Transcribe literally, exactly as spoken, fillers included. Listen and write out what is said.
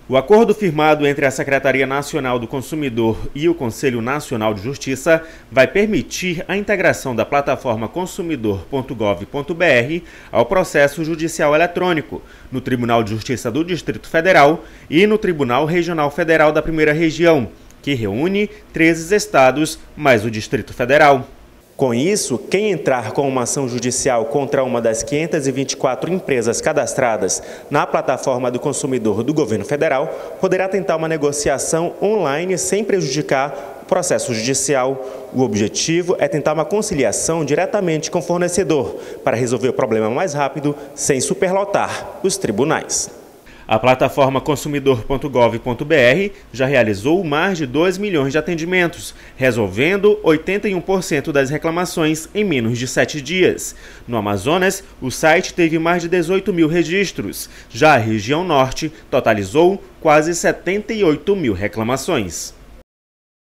O acordo firmado entre a Secretaria Nacional do Consumidor e o Conselho Nacional de Justiça vai permitir a integração da plataforma consumidor ponto gov ponto br ao processo judicial eletrônico, no Tribunal de Justiça do Distrito Federal e no Tribunal Regional Federal da Primeira Região, que reúne treze estados mais o Distrito Federal. Com isso, quem entrar com uma ação judicial contra uma das quinhentas e vinte e quatro empresas cadastradas na plataforma do consumidor do governo federal poderá tentar uma negociação online sem prejudicar o processo judicial. O objetivo é tentar uma conciliação diretamente com o fornecedor para resolver o problema mais rápido sem superlotar os tribunais. A plataforma consumidor ponto gov ponto br já realizou mais de dois milhões de atendimentos, resolvendo oitenta e um por cento das reclamações em menos de sete dias. No Amazonas, o site teve mais de dezoito mil registros. Já a região norte totalizou quase setenta e oito mil reclamações.